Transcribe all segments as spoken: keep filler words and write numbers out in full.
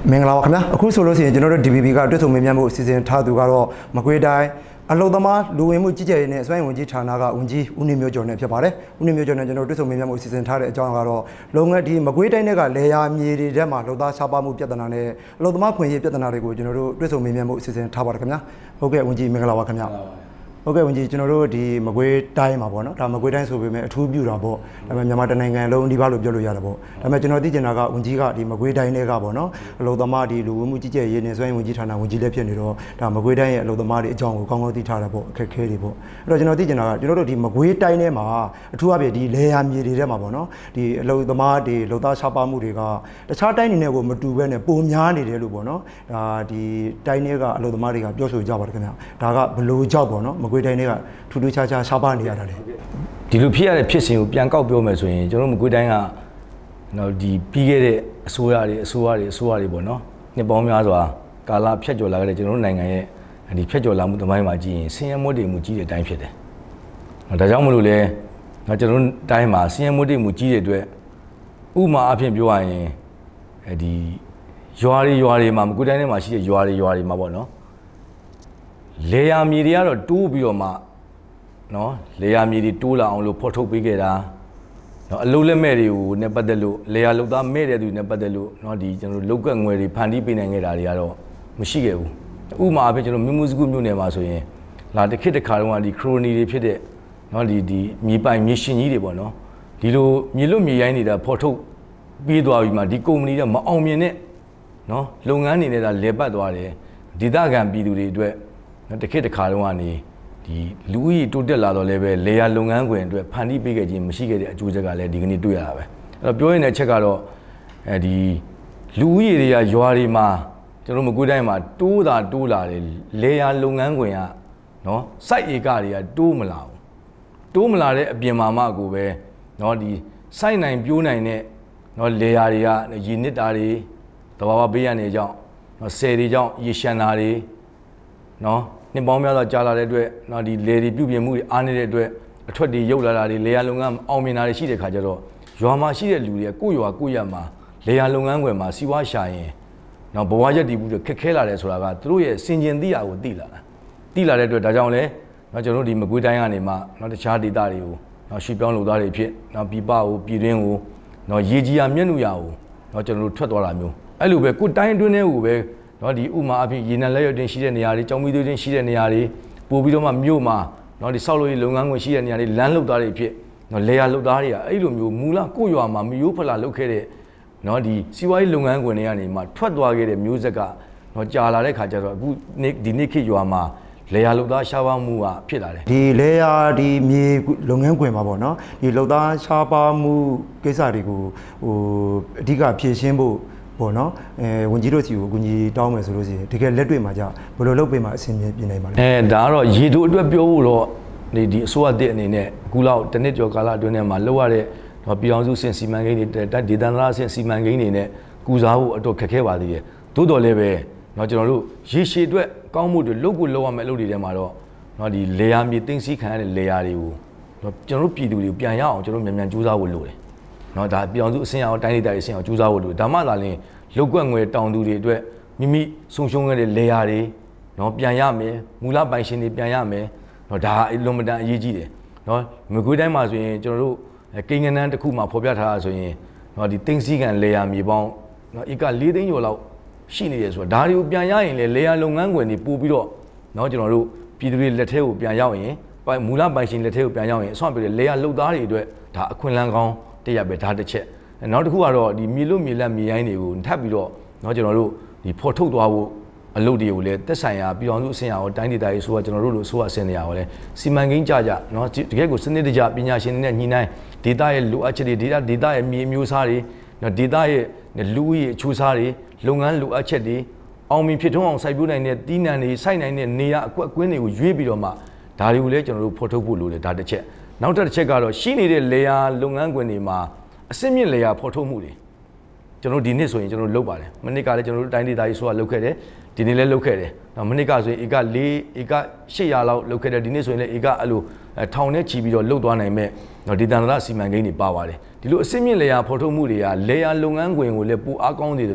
မင်္ဂလာပါခင်ဗျာအခုဆိုလို့ရှိရင်ကျွန်တော်တို့ D B B ကတွေ့ဆုံမေးမြန်းမှုအစီအစဉ်ထားသူကတော့မကွေးတိုင်းအလုံသမားလူဝင်မှုကြီးကြပ်ရေးနဲ့အစွမ်းဝင်ကြီးဌာနကဝန်ကြီးဦးနေမျိုးကျော်နဲ့ဖြစ်ပါတယ်ဦးနေမျိုးကျော်နဲ့ကျွန်တော်တွေ့ဆုံမေးမြန်းမှုအစီအစဉ်ထားတဲ့အကြောင်းကတော့လုံငန်းဒီမကွေးတိုင်းကလေယာမြေတွေထဲမှာလုံသားရှားပါမှုပြဿနာနဲ့အလုံသမားခွင့်ရေးပြဿနာတွေကိုကျွန်တော်တို့တွေ့ဆုံမေးမြန်းမှုအစီအစဉ်ထားပါတယ်ခင်ဗျာဟုတ်ကဲ့ဝန်ကြီးမင်္ဂလာပါခင်ဗျာဟုတ်ကဲ့ဝန်ကြီးကျွန်တော်တို့ဒီမကွေးတိုင်းမှာပေါ့နော်ဒါမကွေးတိုင်းဆိုပေမဲ့အထူးပြုတာပေါ့ဒါပေမဲ့မြန်မာတိုင်းနိုင်ငံလုံးဒီပါလို့ပြောလို့ရတယ်ပေါ့ဒါပေမဲ့ကျွန်တော်သိချင်တာကဝန်ကြီးကဒီမကွေးတိုင်းတွေကပေါ့နော်အလုံသမားဒီလူဝင်မှုကြီးကြပ်ရေးနဲ့စွမ်းရည်ဝန်ကြီးဌာနဝန်ကြီးလည်းဖြစ်နေတော့ဒါမကွေးတိုင်းရဲ့အလုံသမားတွေအကြောင်းကိုကောင်းကောင်းသိထားတာပေါ့အခက်ခဲတွေပေါ့အဲ့တော့ကျွန်တော်သိချင်တာကကျွန်တော်တို့ဒီမကွေးတိုင်းထဲမှာအထူးအဖြင့်ဒီလေယာမြေတွေထဲမှာပေါ့နော်ဒီအလုံသမားတွေလုံသားရှားပါမှုတွေကတခြားတိုင်းတွေနဲ့ကိုမတူဘဲနဲ့ပုံများနေတယ်လို့ပေါ့နော်ဒါဒီတိုင်းတွေကအလုံသမားတွေကပြောဆိုကြပါတယ်ခင်ဗျာဒါကဘလို့ကြောက်ပေါ့နော်မကွေးတိုင်းတွေကထူးထူးခြားခြားရှားပါနေရတာလေဒီလိုဖြစ်ရတဲ့ဖြစ်စဉ်ကိုပြန်ကောက်ပြောမယ်ဆိုရင်ကျွန်တော်တို့မကွေးတိုင်းကနော်ဒီပြီးခဲ့တဲ့အစိုးရတွေအစိုးရတွေအစိုးရတွေပေါ့နော်နှစ်ပေါင်းများစွာကာလဖြတ်ကျော်လာခဲ့တဲ့ကျွန်တော်တို့နိုင်ငံရဲ့ဒီဖြတ်ကျော်လာမှုသမိုင်းမှာကြည့်ရင်ဆင်းရဲမွတ်တေမှုကြီးတဲ့အတိုင်းဖြစ်တယ်။ဒါကြောင့်မလို့လဲကျွန်တော်တို့တိုင်းမှာဆင်းရဲမွတ်တေမှုကြီးတဲ့အတွက်ဥပမာအဖြစ်ပြောရရင်ဒီရွာတွေရွာတွေမှာမကွေးတိုင်းထဲမှာရှိတဲ့ရွာတွေရွာတွေမှာပေါ့နော်လေယာမြေတွေကတော့တိုးပြီးတော့မှနော်လေယာမြေတွေတိုးလာအောင်လို့ဖော်ထုတ်ပေးခဲ့တာနော်အလုံးလက်မဲ့တွေကိုနဲ့ပတ်သက်လို့လေယာလုတ်သားမဲ့တဲ့သူနဲ့ပတ်သက်လို့နော်ဒီကျွန်တော်တို့လောက်ကငွေတွေဖန်တီးပေးနိုင်ခဲ့တာတွေကတော့မရှိခဲ့ဘူးဥပမာအဖြစ်ကျွန်တော်မြို့မှုစကူမြို့နယ်မှာဆိုရင်လာတစ်ခေတ်တစ်ခါတုန်းကဒီခရိုနီတွေဖြစ်တဲ့နော်ဒီဒီမြေပိုင်မြေရှင်ကြီးတွေပေါ့နော်ဒီလိုမြေလွတ်မြေရိုင်းနေတာဖော်ထုတ်ပြီးသွားပြီးမှဒီကုမ္ပဏီကမအောင်မြင်တဲ့နော်လုပ်ငန်းတွေနဲ့ဒါလဲပတ်သွားတယ်ဒေသခံပြည်သူတွေအတွက်နော်တစ်ခေတ်တစ်ခါတုန်းကနေဒီလူဦးရေတိုးတက်လာတော့လည်းပဲလေယာလုပ်ငန်းခွင်အတွက်ဖန်တီးပေးခဲ့ခြင်းမရှိခဲ့တဲ့အကျိုးဆက်ကလည်းဒီကနေ့တွေ့ရတာပဲအဲ့တော့ပြောရတဲ့ချက်ကတော့အဲဒီလူဦးရေတွေကရွာတွေမှာကျွန်တော်မကွေးတိုင်းမှာတိုးတာတိုးလာတယ်လေယာလုပ်ငန်းခွင်ကနော်စိုက်ဧကတွေကတိုးမလာဘူးတိုးမလာတဲ့အပြင်မှာမှကိုပဲနော်ဒီစိုက်နိုင်ပြိုးနိုင်တဲ့နော်လေယာတွေကရေနစ်တာတွေတဘာဝဘေးရနေကြောင်းနော်ဆယ်တွေကြောင့်ရေရှမ်းတာတွေနော်နှစ်ပေါင်းများစွာကြာလာတဲ့အတွက်နော်ဒီလေတွေပြုပြင်မှုတွေအားနေတဲ့အတွက်အထွက်တွေရုပ်လာတာတွေလေယာလုပ်ငန်းအောင်မြင်တာတွေရှိတဲ့ခါကျတော့ရွာမှာရှိတဲ့လူတွေကကိုယ့်ရွာကိုယ့်ရမှာလေယာလုပ်ငန်းခွင်မှာစီးပွားရှာရင်နော်ဘဝရက်တည်မှုတွေခက်ခဲလာတယ်ဆိုတာကသူတို့ရဲ့စင်ကျင်သိရာကိုသိလာတာသိလာတဲ့အတွက်ဒါကြောင့်လဲနော်ကျွန်တော်တို့ဒီမကွေးတိုင်းကနေမှနော်တခြားဒေသတွေကိုနော်ရွှေပြောင်းလုပ်သားတွေဖြစ်နော်ပြည်ပကိုပြည်တွင်းကိုနော်ရေကြီးရမျက်နှာရာကိုနော်ကျွန်တော်တို့ထွက်သွားတာမျိုးအဲ့လိုပဲကိုတိုင်းအတွင်းတွေကိုပဲနော်ဒီဥမာအဖြစ်ရေနံလက်ရွက်တင်ရှိတဲ့နေရာတွေကြောင်မီသွေးတင်ရှိတဲ့နေရာတွေပို့ပြီးတော့မှမြို့မှာနော်ဒီဆောက်လုပ်ရေးလုပ်ငန်းခွင်ရှိတဲ့နေရာတွေလမ်းလုပ်သားတွေဖြစ်နော်လေယာလုပ်သားတွေကအဲ့လိုမျိုးမူလကိုရွာမှာမျိုးဖလာလုပ်ခဲ့တဲ့နော်ဒီစီးပွားရေးလုပ်ငန်းခွင်တွေကနေမှထွက်သွားခဲ့တဲ့မျိုးဆက်ကနော်ကြာလာတဲ့ခါကျတော့အခုဒီနေ့ခေတ်ရွာမှာလေယာလုပ်သားရှားပါမှုကဖြစ်လာတယ်ဒီလေယာဒီမြေလုပ်ငန်းခွင်မှာပေါ့နော်ဒီလုပ်သားရှားပါမှုကိစ္စတွေကိုဟိုအဓိကဖြေရှင်းဖို့ပေါ့နော်အဲဝန်ကြီးတို့စီကိုအကူအညီတောင်းမယ်ဆိုလို့ရှိရင်တကယ်လက်တွေ့မှာကြာဘယ်လိုလုပ်ပေးမှအဆင်ပြေနိုင်ပါလဲအဲဒါကတော့ရေတိုအတွက်ပြောဖို့တော့ဒီဒီအစိုးရတဲ့အနေနဲ့အခုလောက်တစ်နှစ်ကျော်ကာလအတွင်းထဲမှာလောက်ရတဲ့ပြည်အောင်စုစင်စီမံကိန်းတွေတက်ဒေသန္တရစင်စီမံကိန်းတွေနဲ့ကူစားဖို့အတော့ခက်ခဲပါသေးတယ်သို့တော်လည်းပဲเนาะကျွန်တော်တို့ရေရှည်အတွက်ကောင်းမှုတွေလုပ်ကိုလုပ်ရမယ်အလုပ်တွေထဲမှာတော့เนาะဒီလေယာမြေသိမ်းဆည်းခံရတဲ့လေယာတွေကိုကျွန်တော်တို့ပြည်သူတွေကိုပြန်ရအောင်ကျွန်တော်မြန်မြန်ကြိုးစားဖို့လိုတယ်เนาะဒါပြည်အောင်စုအဆင့်အောင်တိုင်းဒေသအဆင့်အောင်ကြိုးစားဖို့လိုဒါမှသာလျှင်လောက်ကွက်ငွေတောင်သူတွေအတွက်မိမိဆုံးရှုံးခဲ့တဲ့လေယာတွေเนาะပြန်ရမယ်မူလပိုင်ရှင်တွေပြန်ရမယ်เนาะဒါအလွန်မတန်အရေးကြီးတယ်เนาะမကွေးတိုင်းမှာဆိုရင်ကျွန်တော်တို့ကိန်းဂဏန်းတစ်ခုမှာဖော်ပြထားတာဆိုရင်เนาะဒီသိန်းစည်းကန်လေယာမြေပေါင်းเนาะဧက၄သိန်းကျော်လောက်ရှိနေတယ်ဆိုတာဒါတွေကိုပြန်ရရင်လေလေယာလုပ်ငန်းခွင်တွေပို့ပြီးတော့เนาะကျွန်တော်တို့ပြည်သူတွေလက်ထဲကိုပြန်ရောက်ရင်မူလပိုင်ရှင်လက်ထဲကိုပြန်ရောက်ရင်အဆွမ်းပြတဲ့လေယာလုပ်သားတွေအတွက်ဒါအခွင့်အလမ်းကောင်းတရပဲဒါတစ်ချက်နောက်တစ်ခုကတော့ဒီမြေလွတ်မြေလက်မြေရိုင်းတွေကိုထပ်ပြီးတော့เนาะကျွန်တော်တို့ဒီဖော်ထုတ်သွားဖို့အလုပ်တွေကိုလည်းသက်ဆိုင်ရာပြည်အောင်စုအဆင့်အရောတိုင်းဒေသရေးဆိုတော့ကျွန်တော်တို့လိုဆိုအဆင့်နေရာရောလဲစီမံကိန်းကြကြเนาะတကယ်ကိုစနစ်တကျပညာရှင်တွေနဲ့ညီနိုင်ဒေသရဲ့လိုအပ်ချက်တွေဒေသဒေသရဲ့မြေမျိုးစားတွေเนาะဒေသရဲ့လူဦးရေအချိုးစားတွေလုပ်ငန်းလိုအပ်ချက်တွေအောင်မြင်ဖြစ်ထွန်းအောင်စိုက်ပျိုးနိုင်တဲ့တီးနှံတွေစိုက်နိုင်တဲ့နေရအကွက်ကွင်းတွေကိုရွေးပြီးတော့မှဒါတွေကိုလည်းကျွန်တော်တို့ဖော်ထုတ်ဖို့လိုတယ်ဒါတစ်ချက်နောက်တစ်ချက်ကတော့ရှိနေတဲ့လေယာလုပ်ငန်းခွင်တွေမှာအစစ်မြင့်လေယာဖော်ထုတ်မှုတွေကျွန်တော်ဒီနှစ်ဆိုရင်ကျွန်တော်လုပ်ပါတယ်မနစ်ကလည်းကျွန်တော်တို့တိုင်းဒေသကြီးဆိုတာလုပ်ခဲ့တယ်ဒီနေ့လည်းလုပ်ခဲ့တယ်မနစ်ကဆိုရင်ဧက၄ဧက၈ရာလောက်လုပ်ခဲ့တယ်ဒီနေ့ဆိုရင်လည်းဧကအဲ့လိုထောင်နဲ့ချီပြီးတော့လုပ်သွားနိုင်မဲ့ဒေသန္တရစီမံကိန်းတွေပါပါတယ်ဒီလိုအစစ်မြင့်လေယာဖော်ထုတ်မှုတွေကလေယာလုပ်ငန်းခွင်ကိုလည်းပိုအားကောင်းနေတယ်လို့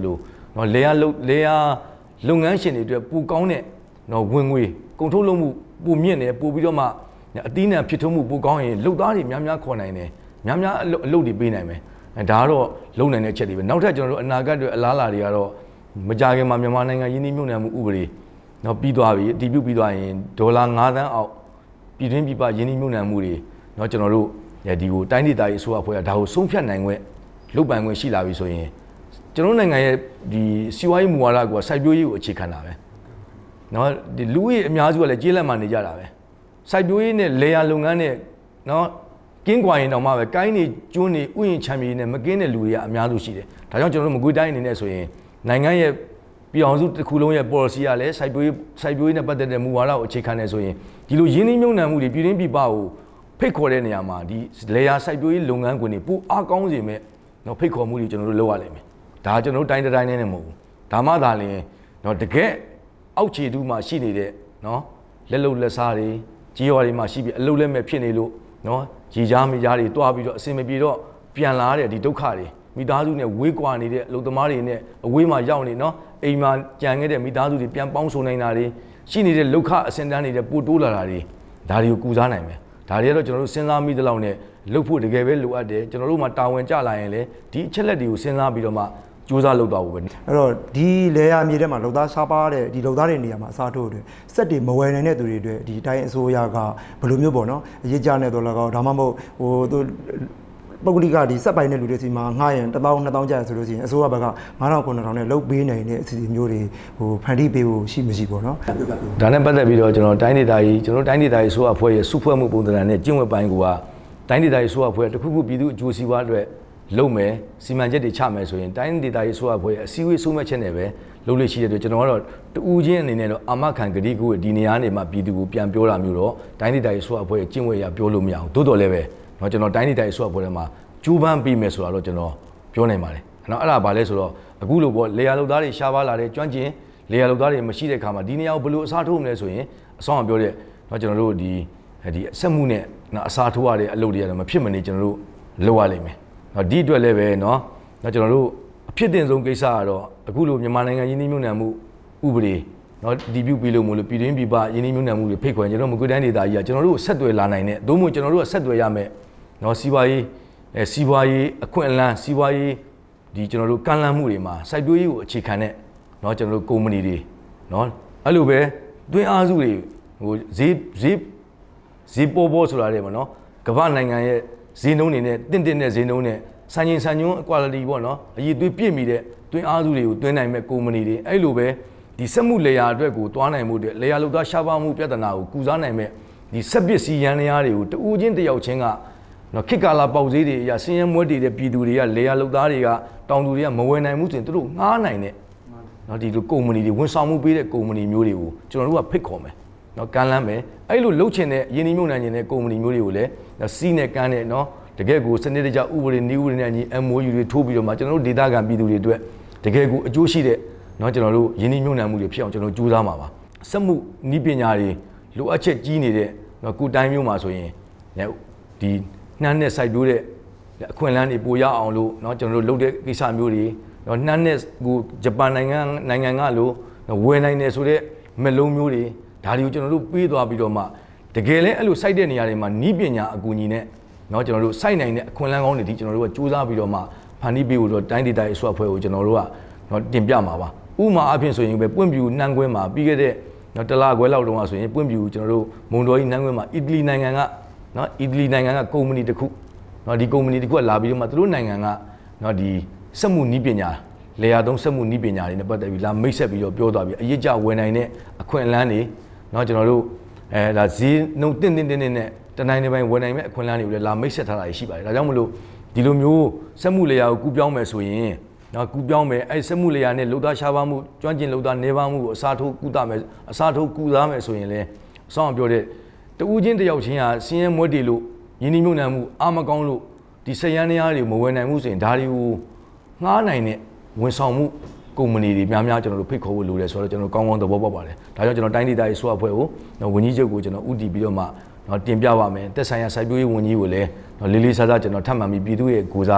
နော်လေယာလေယာလုပ်ငန်းရှင်တွေအတွက်ပူကောင်းတဲ့နော်ဝင်ငွေကုန်ထုတ်လုပ်မှုပူမြင့်တယ်ပို့ပြီးတော့မှအသီးနှံဖြစ်ထွန်းမှုပူကောင်းရင်လုပ်သားတွေများများခေါ်နိုင်တယ်များများအလုပ်တွေပေးနိုင်မယ်အဲဒါကတော့လုံနိုင်တဲ့အချက်တွေပဲနောက်ထပ်ကျွန်တော်တို့အနာဂတ်တွေအလားအလာတွေကတော့မကြခင်မှာမြန်မာနိုင်ငံရင်းနှီးမြှုပ်နှံမှုဥပဒေနော်ပြီးသွားပြီအတည်ပြုပြီးသွားရင်ဒေါ်လာငါးသန်းအောက်ပြည်တွင်းပြည်ပရင်းနှီးမြှုပ်နှံမှုတွေနော်ကျွန်တော်တို့ဒီကိုတိုင်းဒေသကြီးအစိုးရအဖွဲ့ကဒါကိုဆုံးဖြတ်နိုင်ခွင့်လုပ်ပိုင်ခွင့်ရှိလာပြီဆိုရင်ကျွန်တော်နိုင်ငံရဲ့ဒီစီးပွားရေးမူဝါဒကစိုက်ပျိုးရေးကိုအခြေခံတာပဲနော်ဒီလူကြီးအများစုကလည်းကျေးလက်မှနေကြတာပဲစိုက်ပျိုးရေးနဲ့လေယာလုပ်ငန်းနဲ့နော်ကင်းကွာရင်တောင်မှပဲကိုင်းနေကျွန်းနေဥယျာဉ်ချမ်းမြေနဲ့မကင်းတဲ့လူတွေကအများစုရှိတယ်ဒါကြောင့်ကျွန်တော်တို့မကွေးတိုင်းအနေနဲ့ဆိုရင်နိုင်ငံရဲ့ပြည်အောင်စုတစ်ခုလုံးရဲ့ policy ကလည်းစိုက်ပျိုးရေးစိုက်ပျိုးရေးနဲ့ပတ်သက်တဲ့မူဝါဒကိုအခြေခံနေဆိုရင်ဒီလိုရင်းနှီးမြှုပ်နှံမှုတွေပြည်တွင်းပြည်ပကိုဖိတ်ခေါ်တဲ့နေရာမှာဒီလေယာစိုက်ပျိုးရေးလုပ်ငန်းခွင်တွေပိုအားကောင်းစေမဲ့နော်ဖိတ်ခေါ်မှုတွေကျွန်တော်တို့လုပ်ရလိမ့်မယ်ဒါကျွန်တော်တို့တိုင်းတိုင်းနဲ့မဟုတ်ဘူးဒါမှသာလျှင်နော်တကယ်အောက်ခြေတူးမှာရှိနေတဲ့နော်လက်လုံလက်စားတွေကြီးရွာတွေမှာရှိပြီးအလုပ်လက်မဲ့ဖြစ်နေလို့နော်ကြီးကြားမိကြားတွေတွားပြီးတော့အစင်မပြေတော့ပြန်လာတဲ့ဒီဒုက္ခတွေမိသားစုနဲ့ဝေးကွာနေတဲ့အလုပ်သမားတွေနဲ့အဝေးမှာရောက်နေနော်အိမ်မှာကြံခဲ့တဲ့မိသားစုတွေပြန်ပေါင်းစုံနိုင်တာတွေရှိနေတဲ့လောက်ခအစင်တန်းနေတဲ့ပို့တိုးလာတာတွေဒါတွေကိုကူစားနိုင်မယ်ဒါတွေကတော့ကျွန်တော်တို့စဉ်းစားမိသလောက်နဲ့လုပ်ဖို့တကယ်ပဲလိုအပ်တယ်ကျွန်တော်တို့မှာတာဝန်ကျလာရင်လည်းဒီအချက်လက်တွေကိုစဉ်းစားပြီးတော့မှစူးစမ်းလုပ်သွားဖို့ပဲအဲ့တော့ဒီလေယာမြေထဲမှာလုံသားရှားပါတဲ့ဒီလုံသားတွေနေရာမှာအစားထိုးတွေစက်တွေမဝယ်နိုင်တဲ့သူတွေအတွက်ဒီတိုင်းအစိုးရကဘယ်လိုမျိုးပေါ့နော်အရေးကြနေတော့လည်းကောဒါမှမဟုတ်ဟိုသူပုဂ္ဂလိကဒီစက်ပိုင်တဲ့လူတွေစီမှာငှားရင်တစ်သောင်းနှစ်သောင်းကျရဆိုလို့ရှိရင်အစိုးရဘက်ကငါးထောင်ခုနှစ်ထောင်နဲ့လုတ်ပေးနိုင်တဲ့အစီအစဉ်မျိုးတွေဟိုဖန်တီးပေးဖို့ရှိမရှိပေါ့နော်ဒါနဲ့ပတ်သက်ပြီးတော့ကျွန်တော်တိုင်းဒေသကြီးကျွန်တော်တိုင်းဒေသကြီးဆိုအဖွဲရဲ့စုဖွဲ့မှုပုံသဏ္ဍာန်နဲ့ကျင့်ဝတ်ပိုင်းကတိုင်းဒေသကြီးဆိုအဖွဲတစ်ခုခုပြည်သူအကျိုးစီးပွားအတွက်လုပ်မယ်စီမံချက်တွေချမယ်ဆိုရင်တိုင်းဒေသကြီးဆိုအဖွဲရဲ့အစည်းအဝေးဆုံးဖြတ်ချက်နဲ့ပဲလုပ်လို့ရှိတဲ့အတွက်ကျွန်တော်ကတော့တူးချင်းအနေနဲ့တော့အာမခံဂတိကိုဒီနေရာနေမှာပြည်သူကိုပြန်ပြောတာမျိုးတော့တိုင်းဒေသကြီးဆိုအဖွဲရဲ့ကျင့်ဝတ်အရပြောလို့မရအောင်တိုးတော်လည်းပဲเนาะကျွန်တော်တိုင်းဒေသကြီးဆိုအဖွဲထဲမှာကျူးပန်းပြီးမယ်ဆိုတာတော့ကျွန်တော်ပြောနိုင်ပါတယ်เนาะအဲ့ဒါဘာလဲဆိုတော့အခုလိုပေါ့လေယာလုပ်သားတွေရှားပါလာတဲ့ကျွမ်းကျင်လေယာလုပ်သားတွေမရှိတဲ့ခါမှာဒီနေရာကိုဘယ်လိုအစားထိုးမလဲဆိုရင်အဆောင်အပြောတဲ့เนาะကျွန်တော်တို့ဒီဒီအဆက်မှုနဲ့เนาะအစားထိုးရတဲ့အလုပ်တွေကတော့မဖြစ်မနေကျွန်တော်တို့လုပ်ရလိမ့်မယ်เนาะဒီအတွက်လည်းပဲเนาะเนาะကျွန်တော်တို့အဖြစ်တင်ဆုံးကိစ္စကတော့အခုလိုမြန်မာနိုင်ငံရင်းနှီးမြှုပ်နှံမှုဥပဒေเนาะဒီပြုပြီးလို့မလို့ပြည်တွင်းပြည်ပရင်းနှီးမြှုပ်နှံမှုတွေဖိတ်ခေါ်ကျွန်တော်မကွေးတိုင်းဒေသကြီးကကျွန်တော်တို့ဆက်သွယ်လာနိုင်တဲ့သို့မဟုတ်ကျွန်တော်တို့ကဆက်သွယ်ရမယ်เนาะစီးပွားရေးအဲစီးပွားရေးအခွင့်အလမ်းစီးပွားရေးဒီကျွန်တော်တို့ကန့်လန့်မှုတွေမှာစိုက်ပျိုးရေးကိုအခြေခံတဲ့เนาะကျွန်တော်တို့ကုမ္ပဏီတွေเนาะအဲ့လိုပဲတွင်းအားစုတွေဟိုဈေးဈေးဈေးပေါ်ပေါ်ဆိုတာတွေပေါ့เนาะကမ္ဘာနိုင်ငံရဲ့ဈေးနှုန်းတွေနဲ့တင့်တင့်တဲ့ဈေးနှုန်းနဲ့စံချိန်စံညွှန်း quality ပေါ့เนาะအရေးသွေးပြည့်မီတဲ့တွင်းအားစုတွေကိုတွင်းနိုင်မဲ့ကုမ္ပဏီတွေအဲ့လိုပဲဒီစက်မှုလေယာအတွက်ကိုတွားနိုင်မှုတွေလေယာလုပ်သားရှားပါမှုပြဿနာကိုကုစားနိုင်မဲ့ဒီစက်ပစ္စည်းရန်တရားတွေကိုတူးချင်းတယောက်ချင်းကနော်ခေတ်ကာလပေါက်ဈေးတွေအရာဆင်းရဲမွဲတေတဲ့ပြည်သူတွေကလေယာလုပ်သားတွေကတောင်သူတွေကမဝယ်နိုင်မှုဆိုရင်တို့ငားနိုင်တဲ့နော်ဒီလိုကုမ္ပဏီတွေဝန်ဆောင်မှုပေးတဲ့ကုမ္ပဏီမျိုးတွေကိုကျွန်တော်တို့ကဖိတ်ခေါ်မယ်နော်ကမ်းလှမ်းမယ်အဲ့လိုလှုပ်ချင်တဲ့ယင်းနှိမ့်မြုံနိုင်တဲ့ကုမ္ပဏီမျိုးတွေကိုလည်းစီးနဲ့ကမ်းနဲ့နော်တကယ်ကိုစနစ်တကျဥပဒေနည်းဥပဒေနဲ့အညီ M O U တွေထိုးပြီးတော့မှကျွန်တော်တို့ဒေသခံပြည်သူတွေအတွက်တကယ်ကိုအကျိုးရှိတဲ့နော်ကျွန်တော်တို့ယင်းနှိမ့်မြုံနိုင်မှုတွေဖြစ်အောင်ကျွန်တော်ကြိုးစားမှာပါစက်မှုနည်းပညာတွေလိုအပ်ချက်ကြီးနေတဲ့နော်ကုတိုင်းမျိုးမှာဆိုရင်ဒီနှမ်းနဲ့စိုက်ပျိုးတဲ့အခွင့်အလမ်းတွေပိုရအောင်လို့เนาะကျွန်တော်တို့လုပ်တဲ့ကိစ္စမျိုးတွေเนาะနှမ်းနဲ့ကိုဂျပန်နိုင်ငံနိုင်ငံကလို့ဝယ်နိုင်တယ်ဆိုတဲ့မလုံးမျိုးတွေဒါတွေကိုကျွန်တော်တို့ပေးသွားပြီးတော့မှတကယ်လဲအဲ့လိုစိုက်တဲ့နေရာတွေမှာနီးပညာအကူအညီနဲ့เนาะကျွန်တော်တို့စိုက်နိုင်တဲ့အခွင့်အလမ်းကောင်းတွေဒီကျွန်တော်တို့ကစူးစမ်းပြီးတော့မှဖန်တီးပေးဖို့တော့တိုင်းဒေသရေးအစိုးရအဖွဲ့ကိုကျွန်တော်တို့ကเนาะတင်ပြမှာပါဥမာအဖြစ်ဆိုရင်ပဲပွင့်ပြူနှမ်းကွင်းမှာပြီးခဲ့တဲ့เนาะတလခွဲလောက်တုန်းကဆိုရင်ပွင့်ပြူကျွန်တော်တို့မုံတော်ကြီးနှမ်းကွင်းမှာအီတလီနိုင်ငံကနော်အီတလီနိုင်ငံကကုမ္ပဏီတစ်ခုနော်ဒီကုမ္ပဏီတစ်ခုကလာပြီးတော့မှသူတို့နိုင်ငံကနော်ဒီစက်မှုနည်းပညာလေယာသုံးစက်မှုနည်းပညာတွေနဲ့ပတ်သက်ပြီးလာမိတ်ဆက်ပြီးတော့ပြောသွားပြီးအရေးကြဝယ်နိုင်တဲ့အခွင့်အလမ်းတွေနော်ကျွန်တော်တို့အဲဒါဈေးနှုန်းတင်းတင်းတင်းတင်းနဲ့တနိုင်တစ်ပိုင်းဝယ်နိုင်မဲ့အခွင့်အလမ်းတွေကိုလည်းလာမိတ်ဆက်ထားတာရှိပါတယ်ဒါကြောင့်မလို့ဒီလိုမျိုးစက်မှုလေယာကိုကူးပြောင်းမယ်ဆိုရင်နော်ကူးပြောင်းမယ်အဲစက်မှုလေယာနဲ့လုံသားရှားပါမှုကျွမ်းကျင်လုံသားနေပါမှုကိုအစားထိုးကူးတာမယ်အစားထိုးကူးသားမယ်ဆိုရင်လည်းအဆောင်ပြောတဲ့တူးချင်းတယောက်ချင်းဟာစင်းရဲမွဲတေလို့ယင်းနှိမ့်မြုံနှံမှုအာမကောင်းလို့ဒီစက်ရန်တရားတွေမဝယ်နိုင်မှုဆိုရင်ဒါတွေကိုငှားနိုင်တဲ့ဝန်ဆောင်မှုကုမ္ပဏီတွေများများကျွန်တော်တို့ဖိတ်ခေါ်ဖို့လိုတယ်ဆိုတော့ကျွန်တော်ကောင်းကောင်းသဘောပေါက်ပါတယ်ဒါကြောင့်ကျွန်တော်တိုင်းဒေသရေးဆိုအဖွဲကိုဝန်ကြီးချုပ်ကိုကျွန်တော်ဥတီပြီးတော့မှတင်ပြပါမယ်တက်ဆိုင်ရာစိုက်ပျိုးရေးဝန်ကြီးကိုလည်းလေးလေးစားစားကျွန်တော်ထပ်မှန်ပြီးပြည်သူရဲ့ကိုစား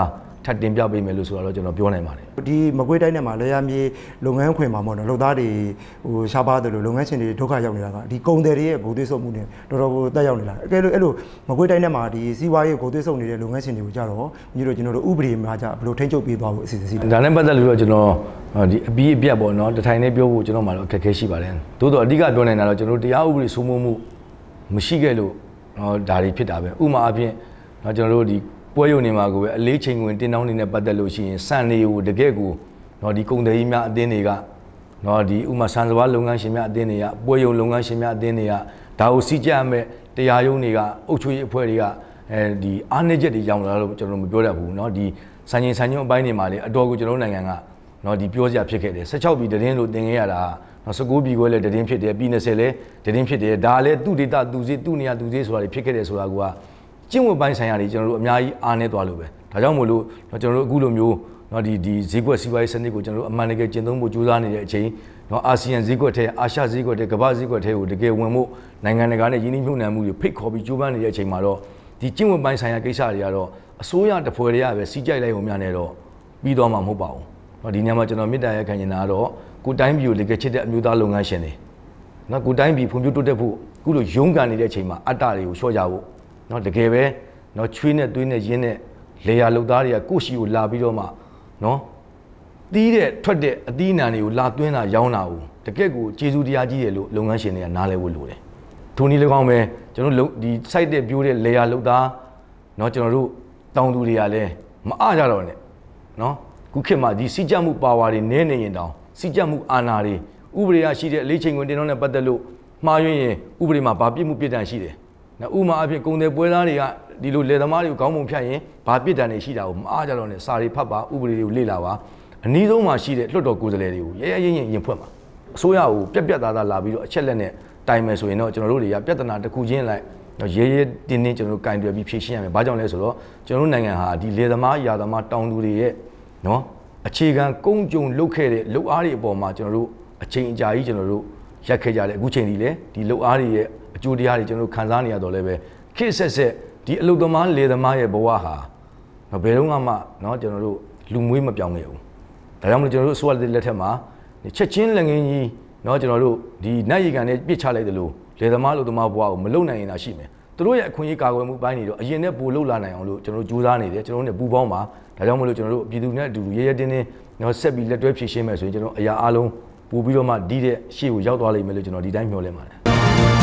ထပ်တင်ပြပေးမယ်လို့ဆိုတော့ကျွန်တော်ပြောနိုင်ပါတယ်ဒီမကွေးတိုင်းနဲ့မှာလေယာမြေလုပ်ငန်းခွင်မှာပေါ့နော်လုပ်သားတွေဟိုရှားပါးတယ်လို့လုပ်ငန်းရှင်တွေဒုက္ခရောက်နေတာကဒီကုန်တယ်တွေရဲ့ဂုဏ်သွေးစုပ်မှုနဲ့တော်တော်ကိုတက်ရောက်နေတာအကယ်လို့အဲ့လိုမကွေးတိုင်းနဲ့မှာဒီစီးပွားရေးဂုဏ်သွေးစုပ်နေတဲ့လုပ်ငန်းရှင်တွေကိုကြတော့ညီတို့ကျွန်တော်တို့ဥပဒေမှာကြဘယ်လိုထိန်းချုပ်ပေးသွားဖို့အစီအစဉ်ရှိလဲဒါနဲ့ပတ်သက်လို့တော့ကျွန်တော်ဒီအပြီးအပြတ်ပေါ့နော်တထိုင်နဲ့ပြောဖို့ကျွန်တော်မှတော့အခက်အခဲရှိပါတယ်သို့တော့အဓိကပြောနေတာတော့ကျွန်တော်တရားဥပဒေစိုးမိုးမှုမရှိခဲ့လို့နော်ဒါတွေဖြစ်တာပဲဥပမာအဖြစ်နော်ကျွန်တော်တို့ဒီပွဲရုံနေမှာကိုပဲအလေးချိန်ဝင်တင်းတောင်းနေနဲ့ပတ်သက်လို့ရှိရင်စံတွေကိုတကယ့်ကိုနော်ဒီကုန်တယ်ကြီးများအသင်းတွေကနော်ဒီဥမာစံစဘာလုပ်ငန်းရှင်များအသင်းတွေကပွဲရုံလုပ်ငန်းရှင်များအသင်းတွေကဒါကိုစီးကြမဲ့တရားရုံးတွေကအုပ်ချုပ်ရေးအဖွဲ့တွေကအဲဒီအားနည်းချက်တွေကြောင့်လာလို့ကျွန်တော်မပြောတတ်ဘူးနော်ဒီစံချိန်စံညွှန်းအပိုင်းတွေမှာလေအတော်ကိုကျွန်တော်နိုင်ငံကနော်ဒီပြောစရာဖြစ်ခဲ့တယ်16ပြည်တရင်လို့တင်ခဲ့ရတာနော်19ပြည်ခွဲလဲတရင်ဖြစ်တယ်ပြည်20လဲတရင်ဖြစ်တယ်ဒါလည်းသူ့ဒေတာသူစီသူ့နေရာသူစီဆိုတာတွေဖြစ်ခဲ့တယ်ဆိုတာကကျင့်ဝတ်ပိုင်းဆိုင်ရာတွေကျွန်တော်တို့အများကြီးအားနည်းသွားလို့ပဲဒါကြောင့်မို့လို့ကျွန်တော်တို့အခုလိုမျိုးနော်ဒီဒီဈေးကွက်စီးပွားရေးစနစ်ကိုကျွန်တော်တို့အမှန်တကယ်ကျင့်သုံးဖို့ကြိုးစားနေတဲ့အချိန်နော်အာဆီယံဈေးကွက်ထဲအာရှဈေးကွက်ထဲကမ္ဘာဈေးကွက်ထဲကိုတကယ်ဝင်ဖို့နိုင်ငံတကာနဲ့ယင်းနှိမ့်ညွှန်နှံမှုတွေဖိတ်ခေါ်ပြီးကြိုးပမ်းနေတဲ့အချိန်မှာတော့ဒီကျင့်ဝတ်ပိုင်းဆိုင်ရာကိစ္စတွေကတော့အစိုးရတပွဲတွေကပဲစီးကြိုက်လိုက်ုံများနေတော့ပြီးတော့မှမဟုတ်ပါဘူးနော်ဒီညမှာကျွန်တော်မေတ္တာရက်ခံနေတာကတော့ကိုတိုင်းပြည်ကိုတကယ်ချစ်တဲ့အမျိုးသားလုပ်ငန်းရှင်တွေနော်ကိုတိုင်းပြည်ဖွံ့ဖြိုးတိုးတက်ဖို့အခုလိုရုန်းကန်နေတဲ့အချိန်မှာအတ္တတွေကိုလျှော့ကြဖို့နော်တကယ်ပဲနော်ချွေးနဲ့သွေးနဲ့ရင်းနဲ့လေယာလုပ်သားတွေကကိုရှိကိုလာပြီးတော့မှနော်တီးတဲ့ထွက်တဲ့အသီးအနှံတွေကိုလာသွင်းတာရောင်းတာကိုတကယ့်ကိုကျေးဇူးတရားကြီးတယ်လို့လုပ်ငန်းရှင်တွေကနားလည်ဖို့လိုတယ်။ထိုနည်း၎င်းပဲကျွန်တော်တို့ဒီ site တဲ့ပြိုးတဲ့လေယာလုပ်သားနော်ကျွန်တော်တို့တောင်သူတွေကလည်းမအားကြတော့နဲ့နော်ခုခေတ်မှာဒီစီကြမှုပါဝါတွေနည်းနေရင်တောင်စီကြမှုအာဏာတွေဥပဒေရရှိတဲ့အလေးချိန်ဝင်တင်တော့နဲ့ပတ်သက်လို့မှားယွင်းရင်ဥပဒေမှာဗာပြစ်မှုပြစ်ဒဏ်ရှိတယ်။နော်ဥမာအဖြစ်ကုန်တယ်ပွဲသားတွေကဒီလိုလေသမားတွေကိုခေါင်းပုံဖြတ်ရင်ဘာပြစ်ဒဏ်တွေရှိတာကိုမအားကြတော့နဲ့စာတွေဖတ်ပါဥပဒေတွေကိုလေ့လာပါအနည်းဆုံးမှာရှိတဲ့လွှတ်တော်ကိုယ်စားလှယ်တွေကိုရဲရဲရင်ရင်ရင်ဖွင့်ပါအစိုးရကိုပြက်ပြက်သားသားလာပြီးတော့အချက်လက်နဲ့တိုင်မယ်ဆိုရင်တော့ကျွန်တော်တို့တွေကပြဿနာတစ်ခုချင်းလိုက်ရဲရဲတင်းတင်းကျွန်တော်တို့ကင်တွယ်ပြီးဖြေရှင်းရမယ်ဘာကြောင့်လဲဆိုတော့ကျွန်တော်တို့နိုင်ငံဟာဒီလေသမားယာသမားတောင်သူတွေရဲ့နော်အခြေခံကုန်းကြုံလုတ်ခဲ့တဲ့လုပ်အားတွေအပေါ်မှာကျွန်တော်တို့အချိန်အကြာကြီးကျွန်တော်တို့ရက်ခဲ့ကြတယ်အခုချိန်ဒီလေဒီလုပ်အားတွေရဲ့အကျိုးတရားတွေကျွန်တော်တို့ခံစားနေရတော့လည်းပဲခေတ်ဆက်ဆက်ဒီအလုတ်သမားလေသမားရဲ့ဘဝဟာဘယ်တော့မှเนาะကျွန်တော်တို့လူမွေးမပြောင်းခဲ့ဘူးဒါကြောင့်မလို့ကျွန်တော်တို့အစိုးရလက်ထက်မှာချက်ချင်းလက်ငင်းကြီးเนาะကျွန်တော်တို့ဒီနတ်ရီကန်နဲ့ပြစ်ချလိုက်တယ်လို့လေသမားအလုတ်သမားဘဝကိုမလုံနိုင်ရင်သာရှိမယ်သူတို့ရဲ့အခွင့်အရေးကာကွယ်မှုပိုင်းတွေတော့အရင်နဲ့ပိုလုံလာနိုင်အောင်လို့ကျွန်တော်တို့ကြိုးစားနေတယ်ကျွန်တော်တို့နဲ့ပူးပေါင်းပါဒါကြောင့်မလို့ကျွန်တော်တို့ပြည်သူနဲ့အတူရဲရဲတင်းတင်းเนาะဆက်ပြီးလက်တွဲဖြည့်ရှင်းမယ်ဆိုရင်ကျွန်တော်အရာအလုံးပို့ပြီးတော့မှဒီတဲ့ရှေ့ကိုရောက်သွားလိမ့်မယ်လို့ကျွန်တော်ဒီတိုင်းမျှော်လင့်ပါတယ်